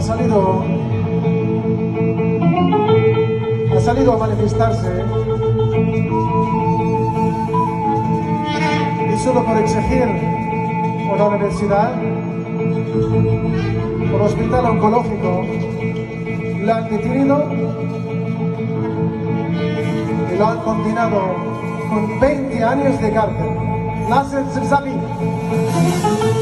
ha salido a manifestarse y solo por exigir una universidad, un hospital oncológico, la han detenido y lo han condenado con 20 años de cárcel. Nasser Zerzabi.